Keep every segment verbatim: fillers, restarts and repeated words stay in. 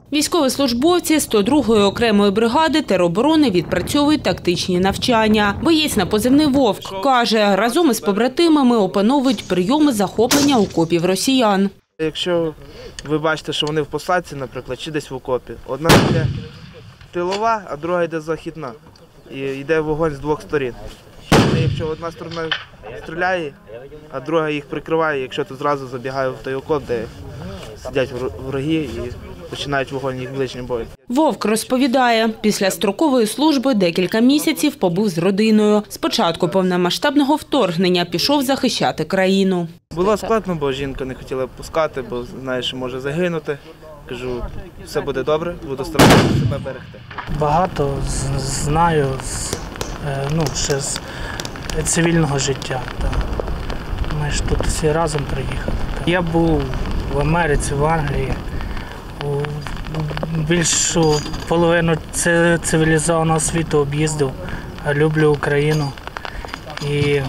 Військовослужбовці сто другої окремої бригади тероборони відпрацьовують тактичні навчання. Боєць на позивний «Вовк» каже, разом із побратимами опановують прийоми захоплення окопів росіян. Якщо ви бачите, що вони в посадці, наприклад, чи десь в окопі, одна йде тилова, а друга йде західна. І йде вогонь з двох сторін. Якщо одна сторона стріляє, а друга їх прикриває, якщо то зразу забігає в той окоп, де сидять вороги і починають вогонь їх ближнім боєм. Вовк розповідає, після строкової служби декілька місяців побув з родиною. Спочатку повномасштабного вторгнення пішов захищати країну. Було складно, бо жінка не хотіла пускати, бо знає, що може загинути. Кажу, все буде добре, буду старатися себе берегти. Багато знаю ну, ще з цивільного життя. Ми ж тут всі разом приїхали. Я був в Америці, в Англії. Більшу половину цивілізованого світу об'їздив, люблю Україну. І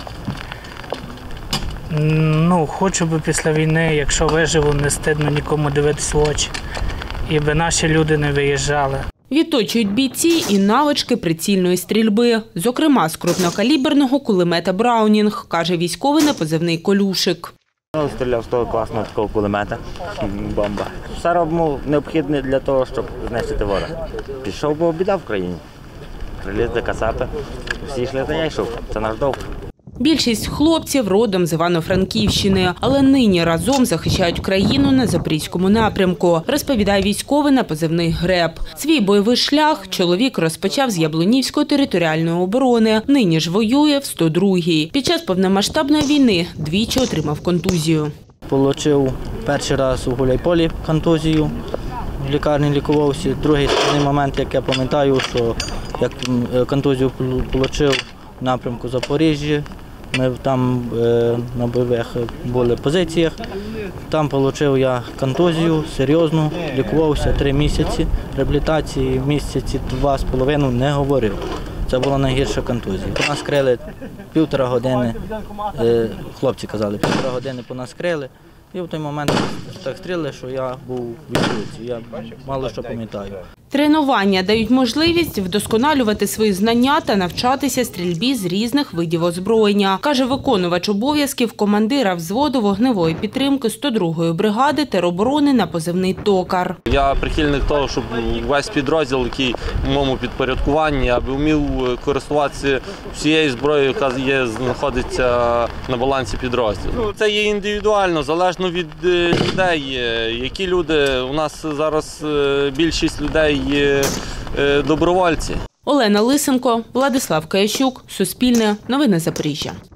ну, хочу би після війни, якщо виживу, не стидно нікому дивитися в очі. І би наші люди не виїжджали. Відточують бійці і навички прицільної стрільби. Зокрема, з крупнокаліберного кулемета «Браунінг», каже військовий на позивний «Колюшик». Стріляв з того класного такого кулемета. Бомба. Все робимо необхідне для того, щоб знищити ворога. Пішов, бо біда в країні. Прилізли кацапи, всі йшли, та я йшов. Це наш довг. Більшість хлопців родом з Івано-Франківщини, але нині разом захищають країну на Запорізькому напрямку, розповідає військовий на позивний «Греб». Свій бойовий шлях чоловік розпочав з Яблунівської територіальної оборони, нині ж воює в сто другій. Під час повномасштабної війни двічі отримав контузію. Получив перший раз у Гуляйполі контузію, в лікарні лікувався. Другий момент, як я пам'ятаю, що як контузію отримав в напрямку Запоріжжя. Ми там е, на бойових були позиціях. Там отримав я контузію серйозну, лікувався три місяці. Реабілітації місяці два з половиною не говорив. Це була найгірша контузія. По нас крили півтора години, е, хлопці казали, півтора години по нас крили. І в той момент так стріли, що я був в відключці, я мало що пам'ятаю. Тренування дають можливість вдосконалювати свої знання та навчатися стрільбі з різних видів озброєння, каже виконувач обов'язків командира взводу вогневої підтримки сто другої бригади тероборони на позивний «Токар». Я прихильник того, щоб весь підрозділ, який в моєму підпорядкуванні, аби вмів користуватися всією зброєю, яка є, знаходиться на балансі підрозділу. Це є індивідуально, залежно від людей. Які люди, у нас зараз більшість людей є добровольці. Олена Лисенко, Владислав Киящук, Суспільне, Новини Запоріжжя.